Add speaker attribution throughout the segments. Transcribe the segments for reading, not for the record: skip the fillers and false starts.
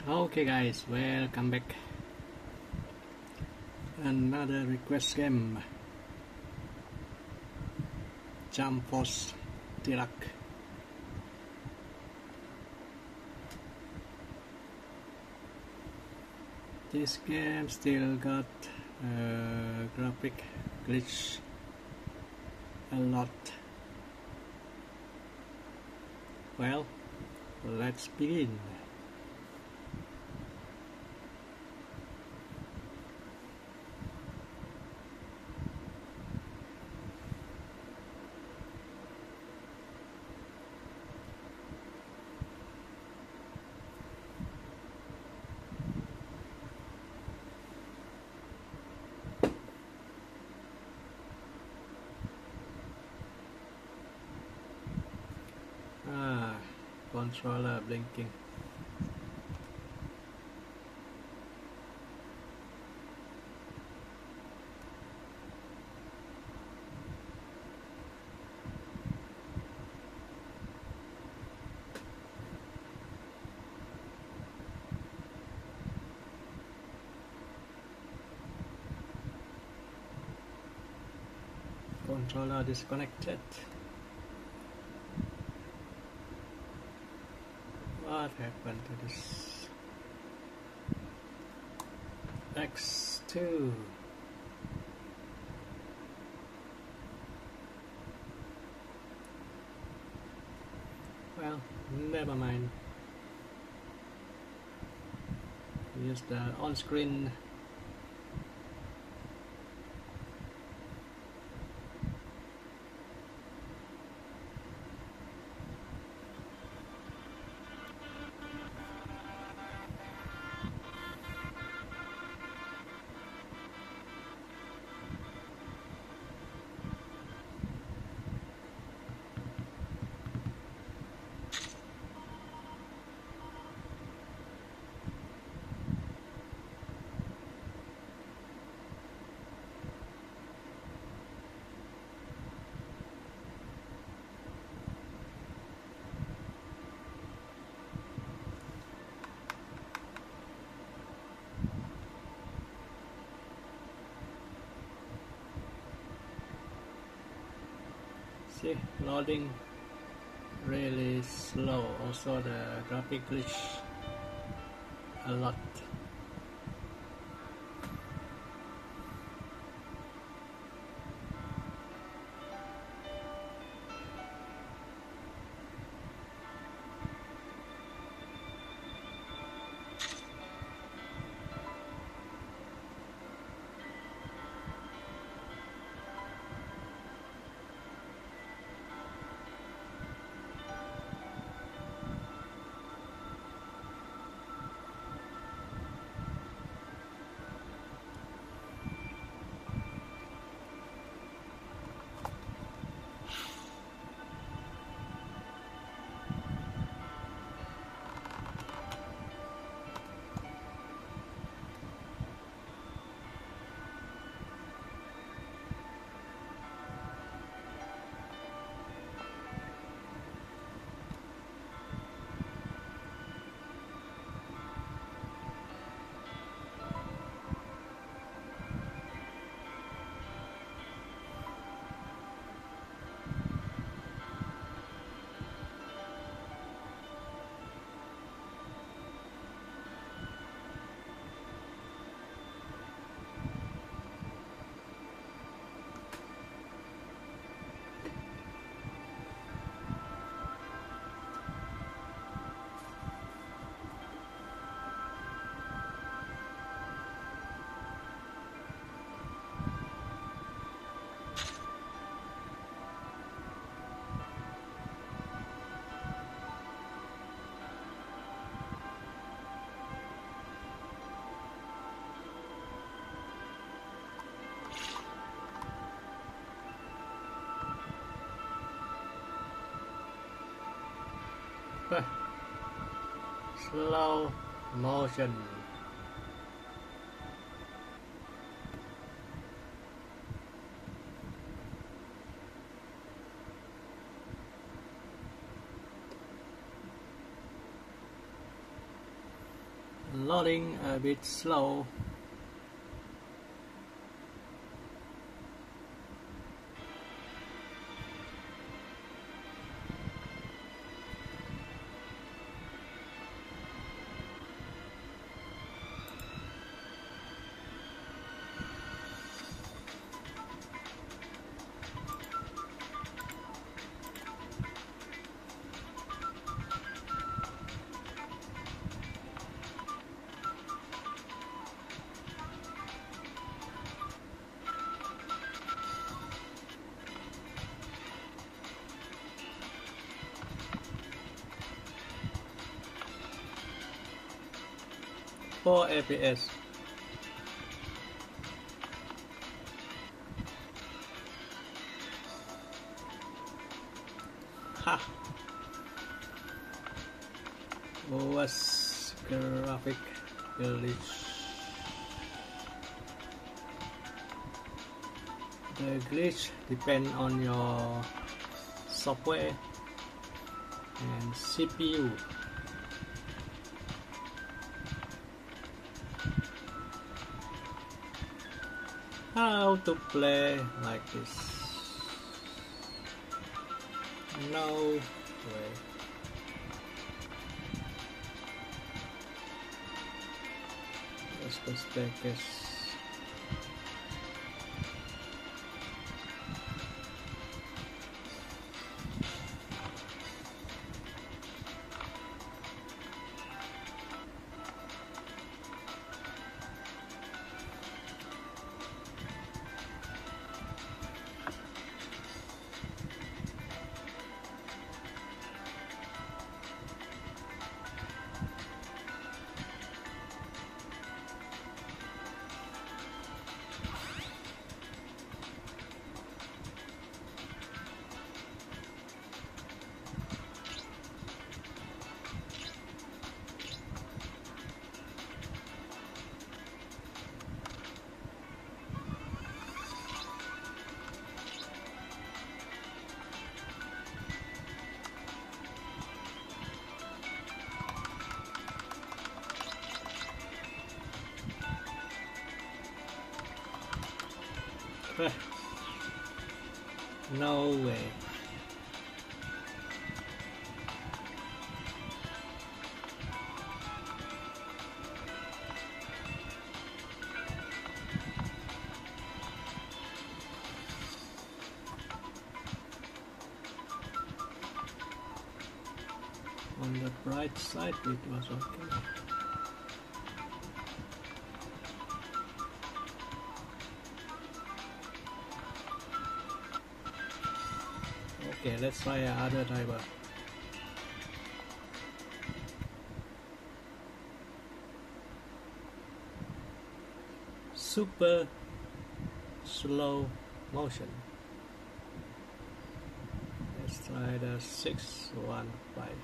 Speaker 1: Okay guys, welcome back. Another request game. Jump Force Deluxe. This game still got graphic glitch a lot. Well, let's begin. Controller blinking. Controller disconnected. What happened to this? X2. Well, never mind. Use the on-screen. See, loading really slow. Also the graphic glitch a lot. Slow motion. loading a bit slow. For FPS. Ha! Was graphic glitch. The glitch depends on your software and CPU. How to play like this? No way. Let's go staircase. No way. On the bright side, it was okay. Okay, let's try another driver. Super slow motion. Let's try the 615.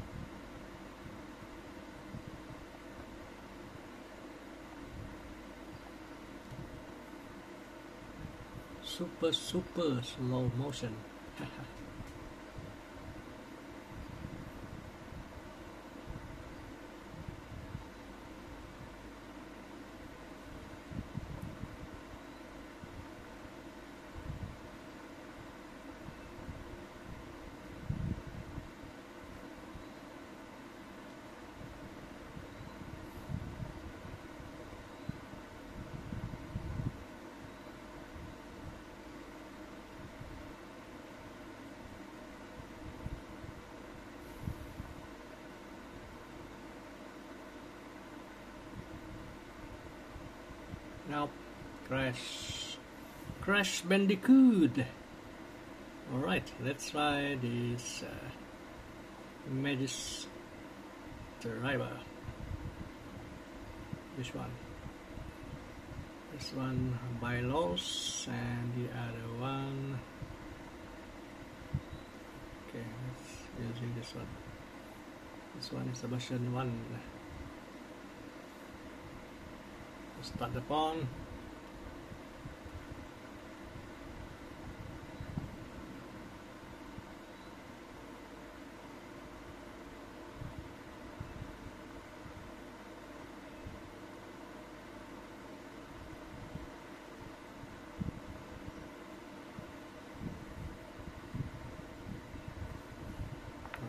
Speaker 1: Super slow motion. Now, Crash Bandicoot. Alright, let's try this Magis driver. This one. This one by loss, and the other one. Okay, let's using this one. This one is the version 1. Start the pawn.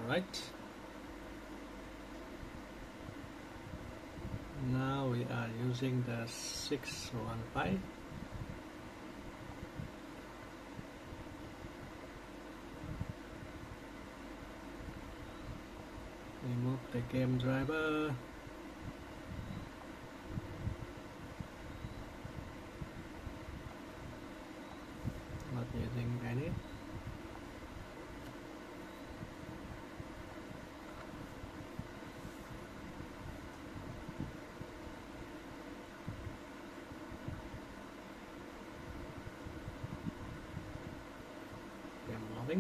Speaker 1: Alright. Now we are using the 615. Remove the game driver. Not using any. Game loading.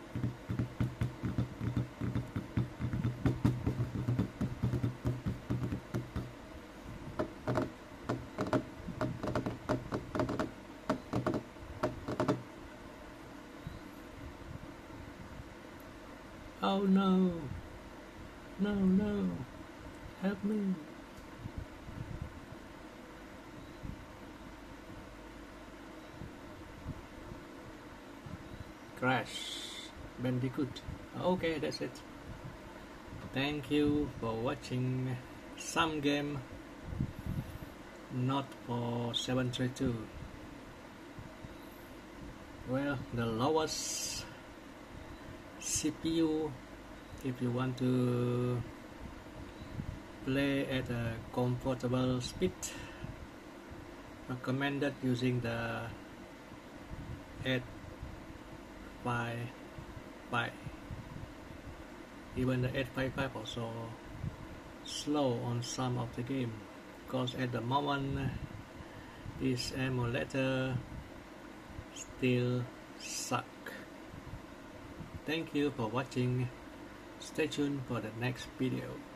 Speaker 1: Oh no! No, no! Help me! Crash Bandicoot. Okay, that's it. Thank you for watching some game not for 732. Well, the lowest CPU if you want to play at a comfortable speed, recommended using the 855. Even the 855 also slow on some of the game, because at the moment this emulator still suck. Thank you for watching. Stay tuned for the next video.